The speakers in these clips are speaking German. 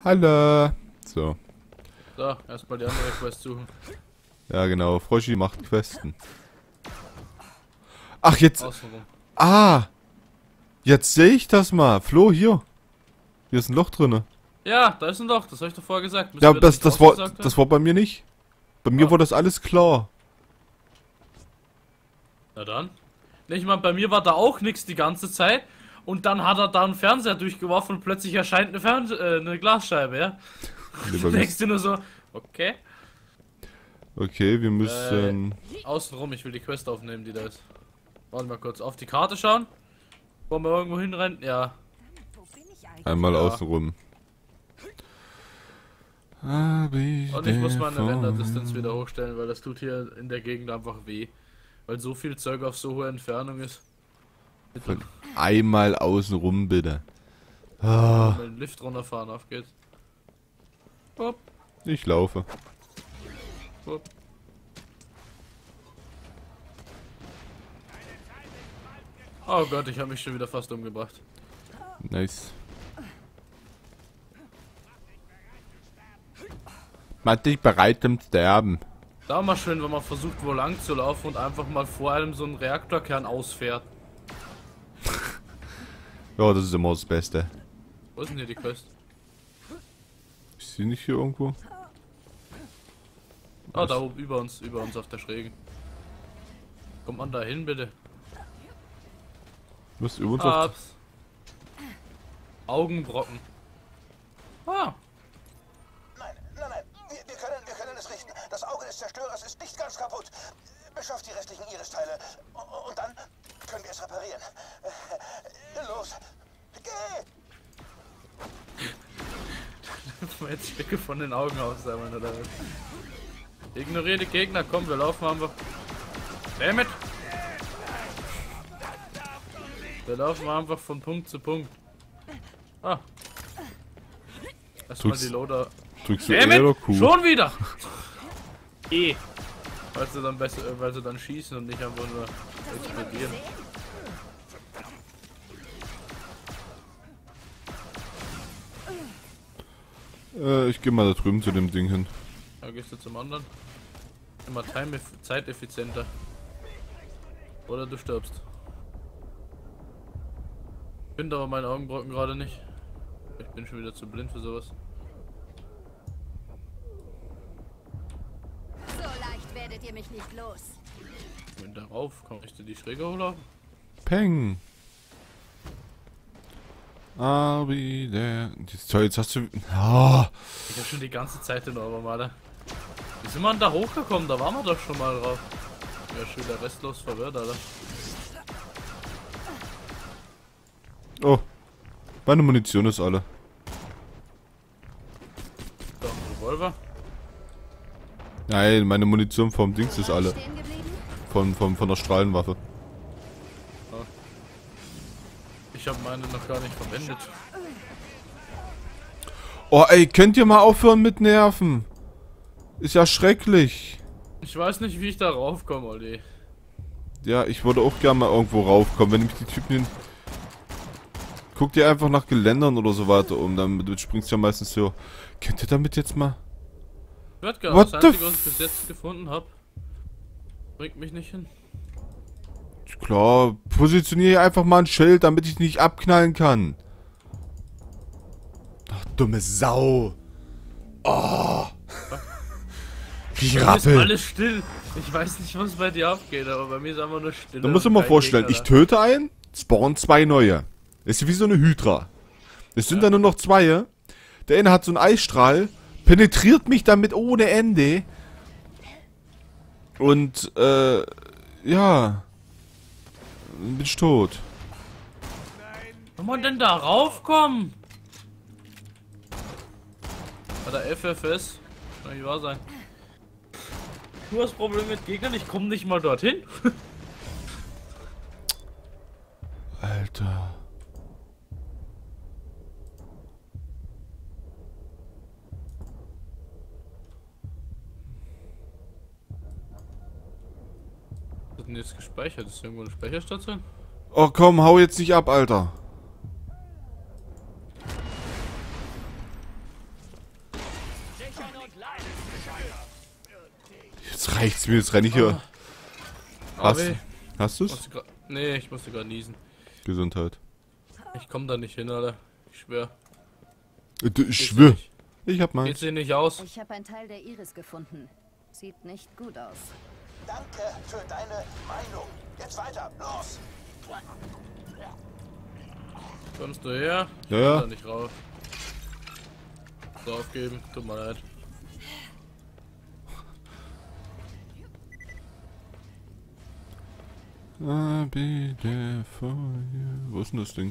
Hallo. So. So, erstmal die andere Quest suchen. Ja, genau. Froschi macht Questen. Ach, jetzt. Außenrum. Ah. Jetzt sehe ich das mal. Flo, hier. Hier ist ein Loch drinne. Ja, da ist ein Loch, das habe ich doch vorher gesagt. Müssen Ja, wir das nicht war, ausgesagt haben? das war bei mir nicht. Bei mir Ah. war das alles klar. Na dann. Ich meine, bei mir war da auch nichts die ganze Zeit. Und dann hat er da einen Fernseher durchgeworfen und plötzlich erscheint eine Glasscheibe, ja? Nee, bei Du mir denkst ist- dir nur so, okay. Okay, wir müssen... Außenrum, ich will die Quest aufnehmen, die da ist. Warte mal kurz, auf die Karte schauen. Wollen wir irgendwo hinrennen? Ja. einmal Ja. außenrum. Und ich muss meine Renderdistanz wieder hochstellen, weil das tut hier in der Gegend einfach weh. Weil so viel Zeug auf so hoher Entfernung ist. Bitte. Einmal außenrum, bitte. Ah, Mal den Lift runterfahren, auf geht's. Hopp, ich laufe. hopp. Oh Gott, ich habe mich schon wieder fast umgebracht. Nice. Mach dich bereit zum Sterben. Da mal schön, wenn man versucht, wo lang zu laufen und einfach mal vor einem so einen Reaktorkern ausfährt. Ja, das ist immer das Beste. Wo ist denn hier die Quest? Ist sie nicht hier irgendwo? Ah, da oben über uns auf der Schrägen. Kommt man da hin, bitte? Was über uns auf... Ups. Augenbrocken. Ah, Nein, wir können es richten. Das Auge des Zerstörers ist nicht ganz kaputt. Beschafft die restlichen Iris-Teile und dann können wir es reparieren. Los, geh! jetzt Stücke von den Augen aussammeln oder was? Ignoriere die Gegner, komm, wir laufen einfach. Damit! Wir laufen einfach von Punkt zu Punkt. Ah. Erstmal Drückst- die Loader. Drückst du E oder Q? Schon wieder! E. Weil sie dann besser, weil sie dann schießen und nicht einfach nur explodieren. Ich geh mal da drüben zu dem Ding hin. Da gehst du zum anderen. Immer zeiteffizienter. Oder du stirbst. Ich finde aber meine Augenbrauen gerade nicht. Ich bin schon wieder zu blind für sowas. So leicht werdet ihr mich nicht los. Wenn darauf kann ich dir die Schräge hochlaufen. Peng. I'll be there. Toll, jetzt hast du... Ah, Ich hab schon die ganze Zeit den Obermaler. Wie sind wir denn da hochgekommen? Da waren wir doch schon mal drauf. Ja, schon wieder restlos verwirrt, Alter. oh. Meine Munition ist alle. Da ein Revolver. Nein, meine Munition vom Dings ist alle. Stehen geblieben? Von der Strahlenwaffe. Ich habe meine noch gar nicht verwendet. Oh ey, könnt ihr mal aufhören mit Nerven? Ist ja schrecklich. Ich weiß nicht, wie ich da raufkomme, Olli. Ja, ich würde auch gerne mal irgendwo raufkommen, wenn nämlich die Typen hin... Guck dir einfach nach Geländern oder so weiter um, damit springst du ja meistens so. Könnt ihr damit jetzt mal... Wird gar What das the Einzige, was ich bis jetzt gefunden habe. Bringt mich nicht hin. Klar, positioniere einfach mal ein Schild, damit ich nicht abknallen kann. Ach, dumme Sau. Oh. Ich Bei mir ist rappel. alles still. Ich weiß nicht, was bei dir abgeht, aber bei mir ist einfach nur still. Da musst du dir mal vorstellen, ich töte einen, spawn zwei neue. Das ist wie so eine Hydra. Es sind dann nur noch zwei. Der eine hat so einen Eisstrahl, penetriert mich damit ohne Ende. Und, ja. Bin ich tot. Kann man denn da raufkommen? Bei der FFS? Kann nicht wahr sein. Du hast Probleme mit Gegnern, ich komme nicht mal dorthin. Alter. Was ist denn jetzt gespeichert? Ist irgendwo eine Speicherstation? Oh komm, hau jetzt nicht ab, Alter. Jetzt reicht's mir, jetzt renne ich hier. AW. Hast du's? Nee, ich musste gerade niesen. Gesundheit. Ich komm da nicht hin, Alter. Ich schwör. Ich schwör. Nicht. Ich hab Geht meins. sie nicht aus. Ich habe einen Teil der Iris gefunden. Sieht nicht gut aus. Danke für deine Meinung. Jetzt weiter, los! Kommst du her? Ich Ja, ja. komm da nicht rauf. So, aufgeben. Tut mir leid. I'll be there for you. Wo ist denn das Ding?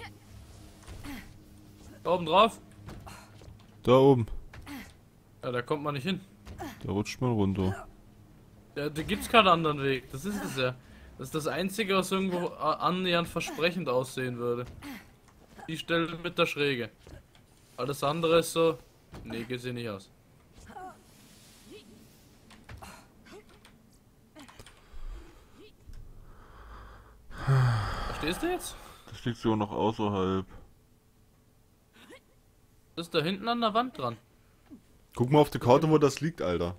Da oben drauf? Da oben. Ja, da kommt man nicht hin. Da rutscht man runter. Ja, da gibt's keinen anderen Weg. Das ist es ja. Das ist das Einzige, was irgendwo annähernd versprechend aussehen würde. Die Stelle mit der Schräge. Alles andere ist so... Nee, geht sie nicht aus. Verstehst du jetzt? Das liegt sogar noch außerhalb. Das ist da hinten an der Wand dran. Guck mal auf die Karte, wo das liegt, Alter.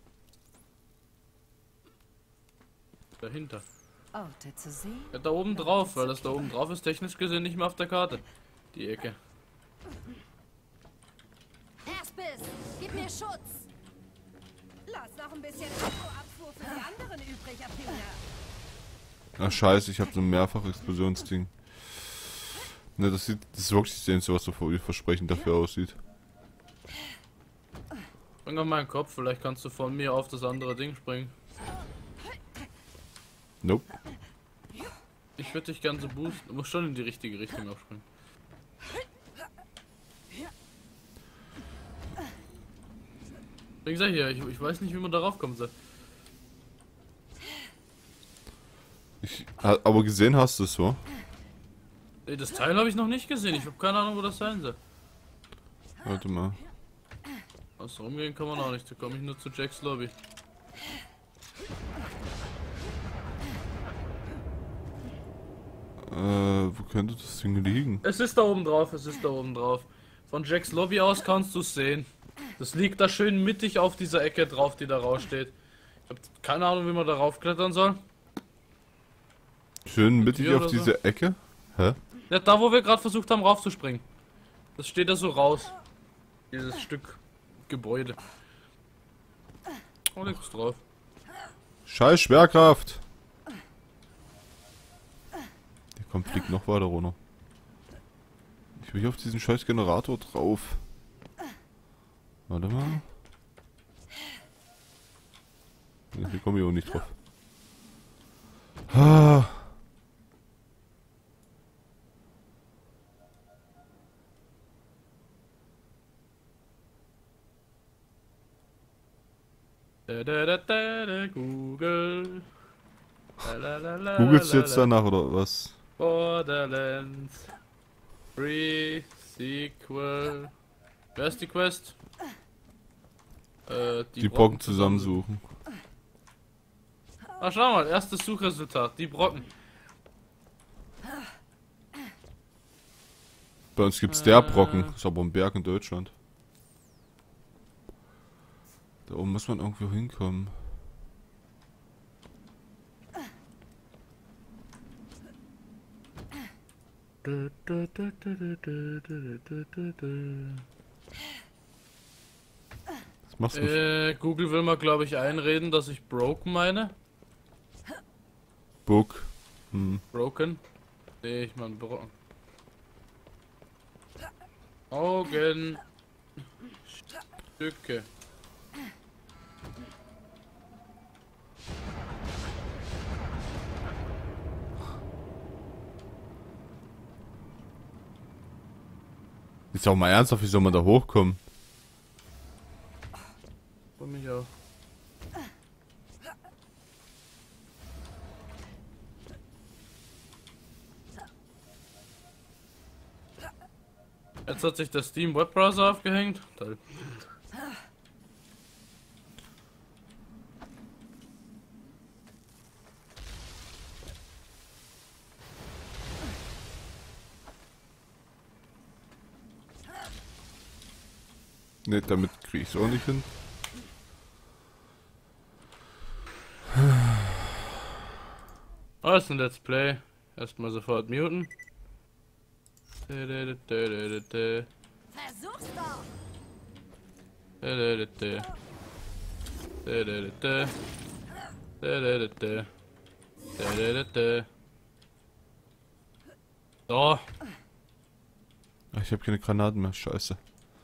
Dahinter. Orte zu sehen. Ja, da oben drauf, weil das da oben drauf ist technisch gesehen nicht mehr auf der Karte. Die Ecke. Erstbiss, gib mir Schutz. Lass noch ein bisschen Abfuhr für die anderen übrig, Athena. Ach scheiße, ich habe so ein Mehrfach-Explosionsding. Ne, das ist wirklich das Einzige, was so versprechend dafür aussieht. Bring auf meinen Kopf, vielleicht kannst du von mir auf das andere Ding springen. Nope. Ich würde dich gern so boosten. Du musst schon in die richtige Richtung aufspringen. Wie gesagt, hier, ich weiß nicht, wie man darauf kommen soll. Aber gesehen hast du es, so? Nee, das Teil habe ich noch nicht gesehen. Ich habe keine Ahnung, wo das sein soll. Warte mal. Außer rumgehen kann man auch nicht. Da komme ich nur zu Jacks Lobby. Wo könnte das Ding liegen? Es ist da oben drauf, es ist da oben drauf. Von Jacks Lobby aus kannst du es sehen. Das liegt da schön mittig auf dieser Ecke drauf, die da raussteht. Ich habe keine Ahnung, wie man darauf klettern soll. Schön mittig Tür auf oder so? diese Ecke? Hä? Ja, da wo wir gerade versucht haben raufzuspringen. Das steht da so raus. Dieses Stück Gebäude. Oh, nichts drauf. Scheiß Schwerkraft! Der kommt, fliegt noch weiter runter. Ich will hier auf diesen scheiß Generator drauf. Warte mal. Ja, hier komme ich auch nicht drauf. Ah. Google. Googelst du jetzt danach oder was? Borderlands. Free Sequel. Wer ist die Quest? Die Brocken zusammensuchen. Ach, schau mal, erstes Suchresultat. Die Brocken. Bei uns gibt's der Brocken. Ist aber ein Berg in Deutschland. Da oben muss man irgendwo hinkommen. Was machst du? Google will mal, glaube ich, einreden, dass ich broken meine. Book. Hm. Broken? Nee, ich meine broken. Augen. Stücke. Ist auch mal ernsthaft, wie soll man da hochkommen? Für mich auch. Jetzt hat sich der Steam Webbrowser aufgehängt. Toll. Ne, damit kriege ich es auch nicht hin. Oh, das ist ein Let's Play. Erstmal sofort muten. Versuch's doch. So. Ach, ich habe keine Granaten mehr, scheiße.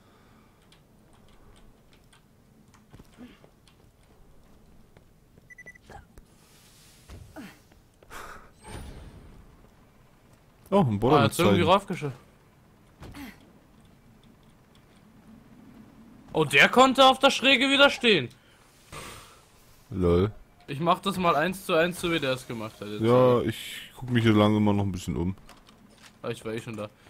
Oh, ein Ah, Borderlands jetzt irgendwie zeigen. raufgeschickt. Oh, der konnte auf der Schräge widerstehen. Lol. Ich mach das mal 1:1, so wie der es gemacht hat. Jetzt, Ja, ich gucke mich hier lange immer noch ein bisschen um. Ich war eh schon da.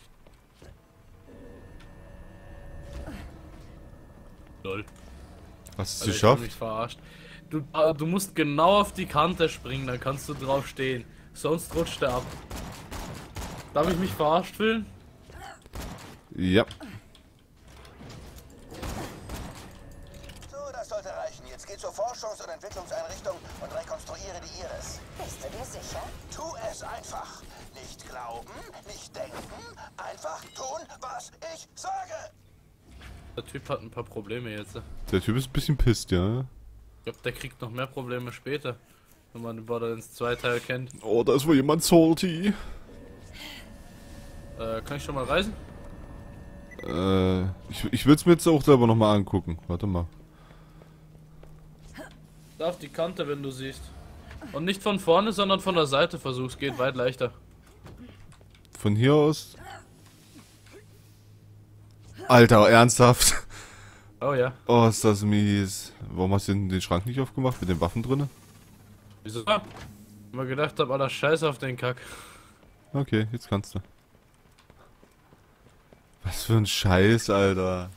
Lol. Hast du es Alter, ich hab geschafft? mich verarscht. Du musst genau auf die Kante springen, dann kannst du drauf stehen. Sonst rutscht er ab. Darf ich mich verarscht fühlen? Ja. So, das sollte reichen. Jetzt geh zur Forschungs- und Entwicklungseinrichtung und rekonstruiere die Iris. Bist du dir sicher? Tu es einfach. Nicht glauben, nicht denken, einfach tun, was ich sage. Der Typ hat ein paar Probleme jetzt. Der Typ ist ein bisschen pisst, ja. Ich glaube, der kriegt noch mehr Probleme später. Wenn man den Borderlands 2 Teil kennt. Oh, da ist wohl jemand salty. Kann ich schon mal reisen? Ich will es mir jetzt auch selber nochmal angucken. Warte mal. Da auf die Kante, wenn du siehst. Und nicht von vorne, sondern von der Seite versuch's. Geht weit leichter. Von hier aus. Alter, ernsthaft? Oh ja. Oh, ist das mies. Warum hast du denn den Schrank nicht aufgemacht mit den Waffen drinne? Wieso? Ich mir gedacht hab, aller Scheiß auf den Kack. Okay, jetzt kannst du. Was für ein Scheiß, Alter.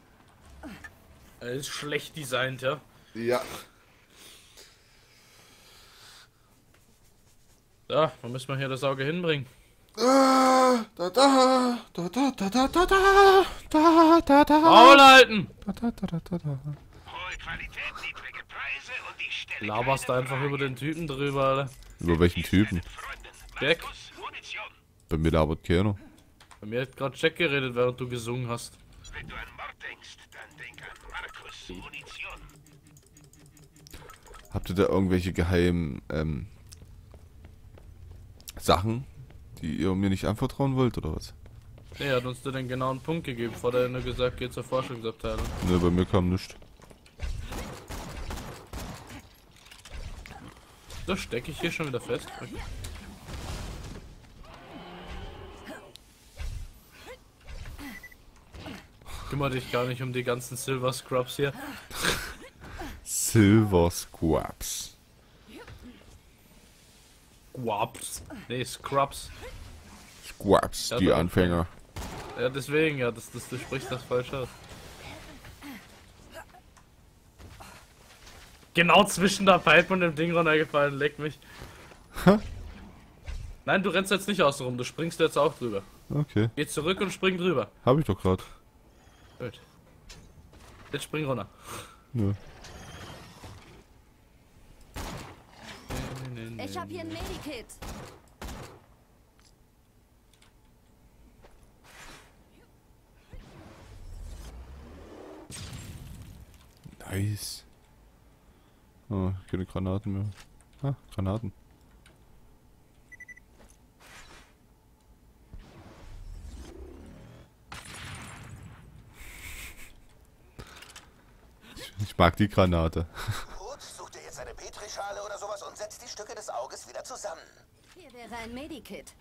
Er ist schlecht designt, ja. Ja. Da, wo müssen wir hier das Auge hinbringen? Da. Maul halten! Hohe Qualität, niedrige Preise und die Stelle. Laberst du einfach über den Typen drüber, Alter. Über welchen Typen? Jack. Munition. Bei mir labert keiner. Bei mir hat gerade Jack geredet, während du gesungen hast. Wenn du an Mord denkst, dann denk an Markus. Munition. Habt ihr da irgendwelche geheimen Sachen, die ihr mir nicht anvertrauen wollt, oder was? Nee, er hat uns da den genauen Punkt gegeben. Vorher hat er nur gesagt, geht zur Forschungsabteilung. Ne, bei mir kam nichts. Da stecke ich hier schon wieder fest. Okay. Kümmere dich gar nicht um die ganzen Silver Scrubs hier. Silver Squabs. Squabs. Nee, Scrubs. Squabs, Ja, die doch. Anfänger. Ja, deswegen, ja, du sprichst das falsch aus. Genau zwischen der Pipe und dem Ding runtergefallen, leck mich. Nein, du rennst jetzt nicht außen rum, du springst jetzt auch drüber. Okay, Geh zurück und spring drüber. hab ich doch grad. Gut. Jetzt spring runter. Nö. Ich hab hier ein Medikit. Nice. Oh, keine Granaten mehr. Ah, Granaten. Ich mag die Granate. Gut, such dir jetzt eine Petrischale oder sowas und setz die Stücke des Auges wieder zusammen. Hier wäre ein Medikit.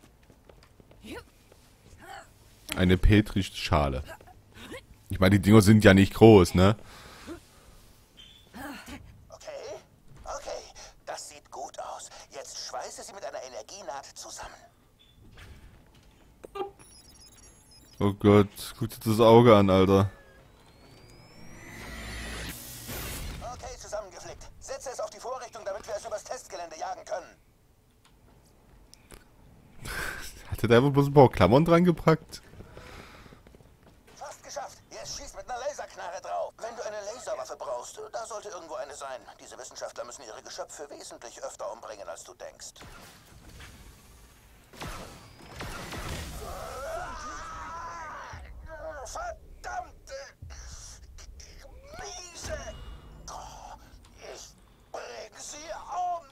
Eine Petrischale. Ich meine, die Dinger sind ja nicht groß, ne? Okay? Okay, das sieht gut aus. Jetzt schweiße sie mit einer Energienaht zusammen. Oh Gott, guck dir das Auge an, Alter. Okay, zusammengeflickt. Setze es auf die Vorrichtung, damit wir es übers Testgelände jagen können. Hat er da einfach bloß ein paar Klammern dran gepackt? Fast geschafft. Jetzt schießt mit einer Laserknarre drauf. Wenn du eine Laserwaffe brauchst, da sollte irgendwo eine sein. Diese Wissenschaftler müssen ihre Geschöpfe wesentlich öfter umbringen, als du denkst. Verdammte Miese! Oh, ich bring sie um!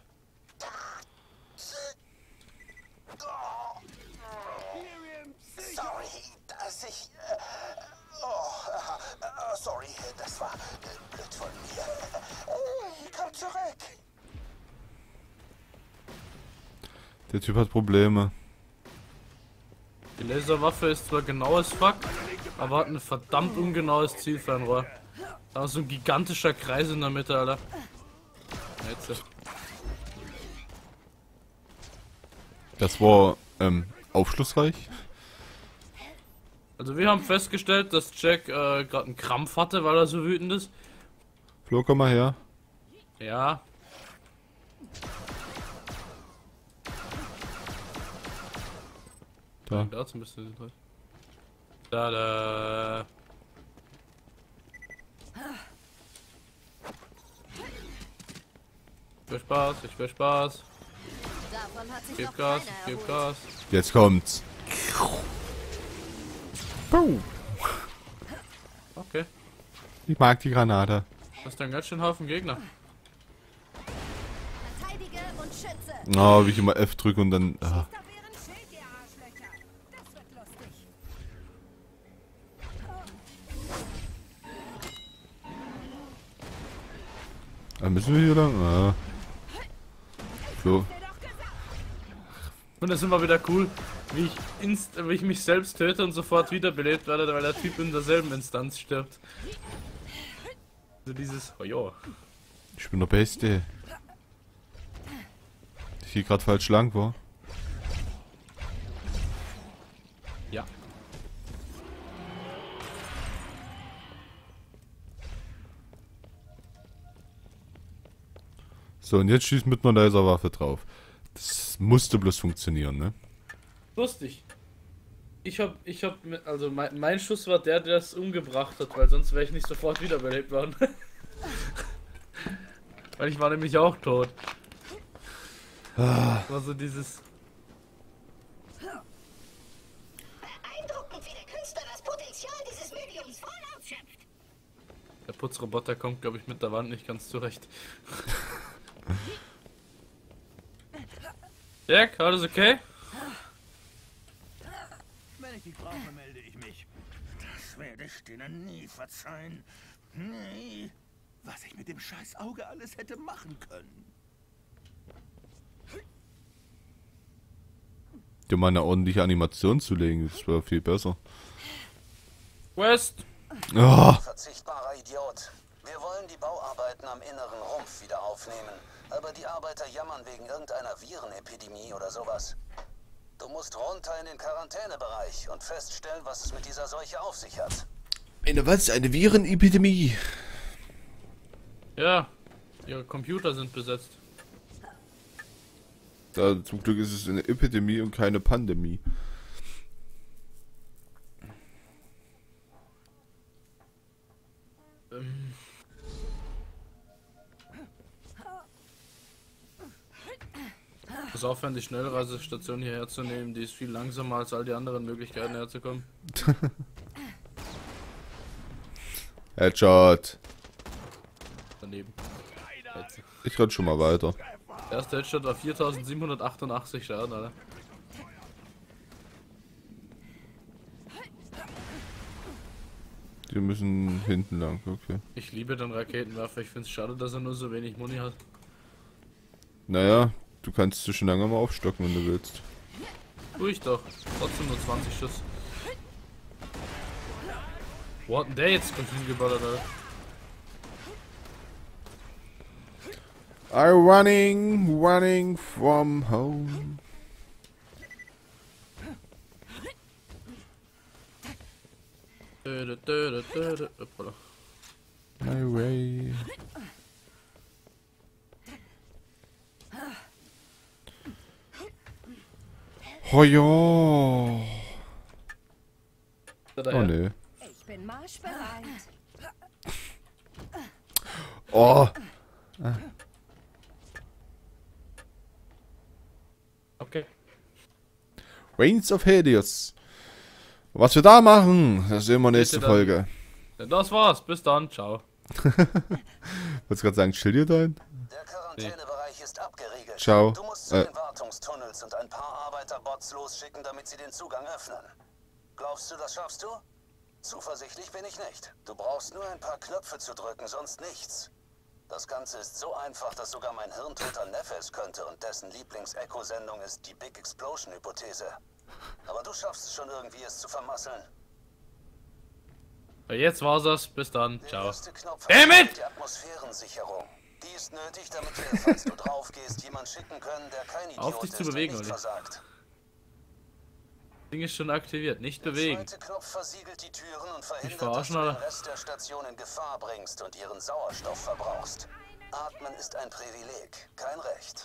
Oh. Sorry, dass ich... sorry, das war blöd von mir. Komm zurück! Der Typ hat Probleme. Die Laserwaffe ist zwar genau as fuck, aber hat ein verdammt ungenaues Zielfernrohr. Da ist so ein gigantischer Kreis in der Mitte, Alter. Jetzt. Das war aufschlussreich. Also wir haben festgestellt, dass Jack gerade einen Krampf hatte, weil er so wütend ist. Flo, komm mal her. Ja. Da. Dazu bist du drin. Da. Ich will Spaß, ich will Spaß. Davon hat sich Gib noch Gas, keiner gib erholt. Gas. Jetzt kommt's. Okay. Ich mag die Granate. Das ist ein ganz schön Haufen Gegner. Verteidige und schütze. Oh, wie ich immer F drücke und dann... Schießt auf ihren Schild, ihr Arschlöcher. Das wird lustig. müssen wir hier lang? Ah. Flo. Und das ist immer wieder cool, wie ich mich selbst töte und sofort wiederbelebt werde, weil der Typ in derselben Instanz stirbt. So dieses, oh ja. Ich bin der Beste. Ich hier gerade falsch lang war. Ja. So, und jetzt schießt mit einer Laserwaffe drauf. Das musste bloß funktionieren, ne? Lustig. Also mein Schuss war der es umgebracht hat, weil sonst wäre ich nicht sofort wiederbelebt worden. Weil ich war nämlich auch tot. War so dieses... Beeindruckend, wie der Künstler das Potenzial dieses Mediums voll ausschöpft. Der Putzroboter kommt, glaube ich, mit der Wand nicht ganz zurecht. Jack, alles okay? Wenn ich dich brauche, melde ich mich. Das werde ich denen nie verzeihen. Nie. Was ich mit dem scheiß Auge alles hätte machen können. Dir mal eine ordentliche Animation zu legen, das wäre viel besser. West! Oh, Verzichtbarer Idiot. Wir wollen die Bauarbeiten am inneren Rumpf wieder aufnehmen. Aber die Arbeiter jammern wegen irgendeiner Virenepidemie oder sowas. Du musst runter in den Quarantänebereich und feststellen, was es mit dieser Seuche auf sich hat. eine was? Eine Virenepidemie? Ja, ihre Computer sind besetzt. Da, zum Glück ist es eine Epidemie und keine Pandemie. Pass auf, wenn die Schnellreisestation hierher zu nehmen, die ist viel langsamer als all die anderen Möglichkeiten herzukommen. Headshot. Daneben. Jetzt. Ich renn schon mal weiter. Der erste Headshot war 4788 Schaden, Alter. Die müssen hinten lang, okay. Ich liebe den Raketenwerfer, ich find's schade, dass er nur so wenig Muni hat. Naja, du kannst zwischen lange mal aufstocken, wenn du willst. Tu ich doch. Trotzdem nur 20 Schuss. Wo hat denn der jetzt hingeballert, Alter? I'm running from home. Hoppala. My way. Oh ja. Ist er Oh daher? ne. Ich bin marschbereit. Oh. Okay. Reigns of Helios. Was wir da machen, das sehen wir nächste Bitte dann. Folge. Ja, das war's. Bis dann. Ciao. Wolltest du gerade sagen, chill dir dein? Der Quarantänebereich ist abgeriegelt. Ciao. Du musst zu den Wartungstunnels und ein paar Arbeiterbots losschicken, damit sie den Zugang öffnen. Glaubst du, das schaffst du? Zuversichtlich bin ich nicht. Du brauchst nur ein paar Knöpfe zu drücken, sonst nichts. Das Ganze ist so einfach, dass sogar mein hirntoter Neffe es könnte und dessen Lieblings-Echo-Sendung ist die Big Explosion-Hypothese. Aber du schaffst es schon irgendwie, es zu vermasseln. Ja, jetzt war's das. Bis dann. Der Ciao. erste Knopf Damn it! ist die Atmosphärensicherung. Die ist nötig, damit wir, falls du drauf gehst, jemand schicken können, der kein Idiot Auf dich ist zu bewegen, und nicht Olli. versagt. Ding ist schon aktiviert. Nicht Der bewegen. zweite Knopf versiegelt die Türen und verhindert, verarschen, dass du den oder? Rest der Station in Gefahr bringst und ihren Sauerstoff verbrauchst. Atmen ist ein Privileg, kein Recht.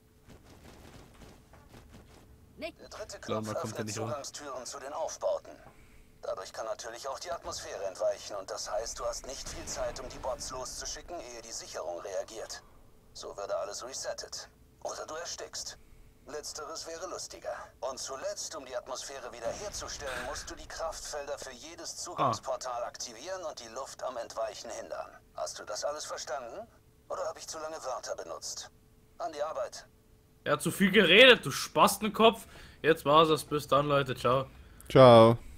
Nick, Der dritte Klar, Knopf man kommt ja öffnet nicht rum. Zugangstüren zu den Aufbauten. Dadurch kann natürlich auch die Atmosphäre entweichen und das heißt, du hast nicht viel Zeit, um die Bots loszuschicken, ehe die Sicherung reagiert. So würde alles resettet. Oder du erstickst. Letzteres wäre lustiger. Und zuletzt, um die Atmosphäre wiederherzustellen, musst du die Kraftfelder für jedes Zugangsportal aktivieren und die Luft am Entweichen hindern. Hast du das alles verstanden? Oder habe ich zu lange Wörter benutzt? An die Arbeit. Er hat zu viel geredet, du Spastenkopf. Jetzt war's das. Bis dann, Leute. Ciao. Ciao.